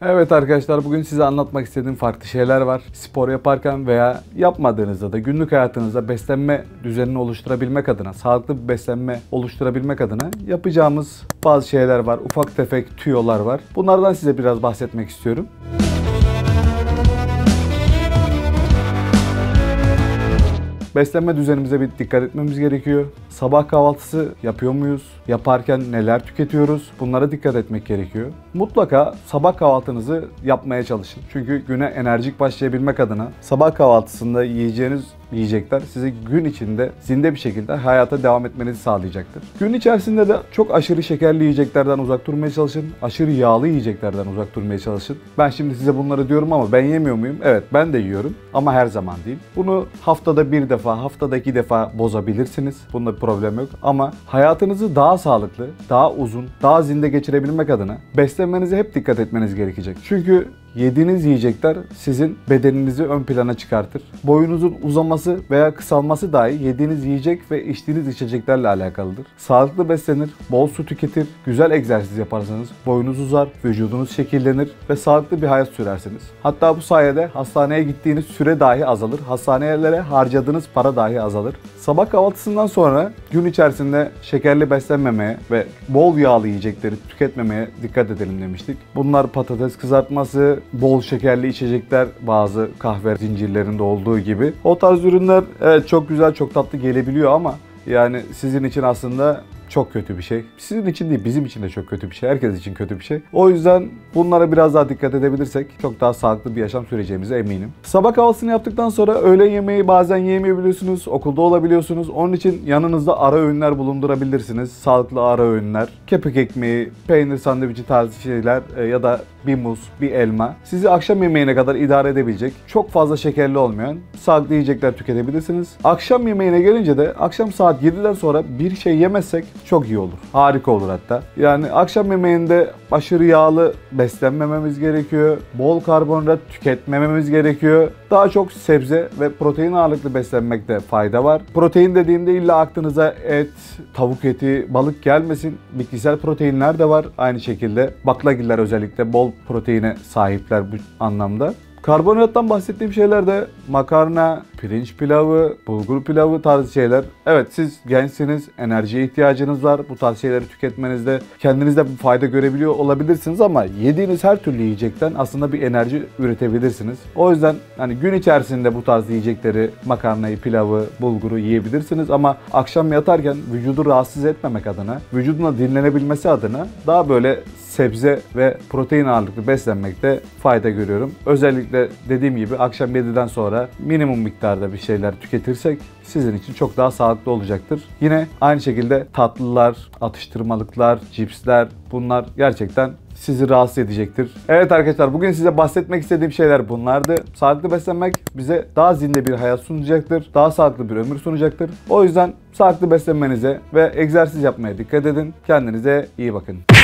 Evet arkadaşlar, bugün size anlatmak istediğim farklı şeyler var. Spor yaparken veya yapmadığınızda da günlük hayatınızda beslenme düzenini oluşturabilmek adına, sağlıklı bir beslenme oluşturabilmek adına yapacağımız bazı şeyler var. Ufak tefek tüyolar var. Bunlardan size biraz bahsetmek istiyorum. Beslenme düzenimize bir dikkat etmemiz gerekiyor. Sabah kahvaltısı yapıyor muyuz? Yaparken neler tüketiyoruz? Bunlara dikkat etmek gerekiyor. Mutlaka sabah kahvaltınızı yapmaya çalışın. Çünkü güne enerjik başlayabilmek adına sabah kahvaltısında yiyeceğiniz yiyecekler sizi gün içinde zinde bir şekilde hayata devam etmenizi sağlayacaktır. Gün içerisinde de çok aşırı şekerli yiyeceklerden uzak durmaya çalışın. Aşırı yağlı yiyeceklerden uzak durmaya çalışın. Ben şimdi size bunları diyorum ama ben yemiyor muyum? Evet, ben de yiyorum ama her zaman değil. Bunu haftada bir defa, haftada iki defa bozabilirsiniz. Bunda bir problem yok. Ama hayatınızı daha sağlıklı, daha uzun, daha zinde geçirebilmek adına beslenmenize hep dikkat etmeniz gerekecek. Çünkü yediğiniz yiyecekler sizin bedeninizi ön plana çıkartır. Boyunuzun uzaması veya kısalması dahi yediğiniz yiyecek ve içtiğiniz içeceklerle alakalıdır. Sağlıklı beslenir, bol su tüketir, güzel egzersiz yaparsanız boyunuz uzar, vücudunuz şekillenir ve sağlıklı bir hayat sürersiniz. Hatta bu sayede hastaneye gittiğiniz süre dahi azalır, hastanelere harcadığınız para dahi azalır. Sabah kahvaltısından sonra gün içerisinde şekerli beslenmemeye ve bol yağlı yiyecekleri tüketmemeye dikkat edelim demiştik. Bunlar patates kızartması, bol şekerli içecekler, bazı kahve zincirlerinde olduğu gibi. O tarz ürünler evet çok güzel, çok tatlı gelebiliyor ama yani sizin için aslında çok kötü bir şey. Sizin için değil, bizim için de çok kötü bir şey. Herkes için kötü bir şey. O yüzden bunlara biraz daha dikkat edebilirsek çok daha sağlıklı bir yaşam süreceğimize eminim. Sabah kahvaltısını yaptıktan sonra öğlen yemeği bazen yiyemeyebiliyorsunuz. Okulda olabiliyorsunuz. Onun için yanınızda ara öğünler bulundurabilirsiniz. Sağlıklı ara öğünler. Kepek ekmeği, peynir sandviçi tarzı şeyler ya da bir muz, bir elma. Sizi akşam yemeğine kadar idare edebilecek, çok fazla şekerli olmayan sağlıklı yiyecekler tüketebilirsiniz. Akşam yemeğine gelince de akşam saat 7'den sonra bir şey yemezsek çok iyi olur. Harika olur hatta. Yani akşam yemeğinde aşırı yağlı beslenmememiz gerekiyor. Bol karbonhidrat tüketmememiz gerekiyor. Daha çok sebze ve protein ağırlıklı beslenmekte fayda var. Protein dediğimde illa aklınıza et, tavuk eti, balık gelmesin. Bitkisel proteinler de var. Aynı şekilde baklagiller özellikle bol proteine sahipler bu anlamda. Karbonhidrattan bahsettiğim şeyler de makarna, pirinç pilavı, bulgur pilavı tarzı şeyler. Evet, siz gençsiniz, enerjiye ihtiyacınız var. Bu tarz şeyleri tüketmenizde kendinizde bir fayda görebiliyor olabilirsiniz ama yediğiniz her türlü yiyecekten aslında bir enerji üretebilirsiniz. O yüzden hani gün içerisinde bu tarz yiyecekleri, makarnayı, pilavı, bulguru yiyebilirsiniz ama akşam yatarken vücudu rahatsız etmemek adına, vücuduna dinlenebilmesi adına daha böyle sebze ve protein ağırlıklı beslenmekte fayda görüyorum. Özellikle dediğim gibi akşam 7'den sonra minimum miktarda bir şeyler tüketirsek sizin için çok daha sağlıklı olacaktır. Yine aynı şekilde tatlılar, atıştırmalıklar, cipsler, bunlar gerçekten sizi rahatsız edecektir. Evet arkadaşlar, bugün size bahsetmek istediğim şeyler bunlardı. Sağlıklı beslenmek bize daha zinde bir hayat sunacaktır. Daha sağlıklı bir ömür sunacaktır. O yüzden sağlıklı beslenmenize ve egzersiz yapmaya dikkat edin. Kendinize iyi bakın.